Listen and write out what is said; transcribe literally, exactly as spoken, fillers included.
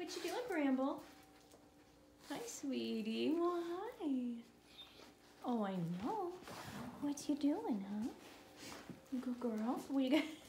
What you doing, Bramble? Hi, sweetie. Well, hi. Oh, I know. What you doing, huh? Good girl. What you got?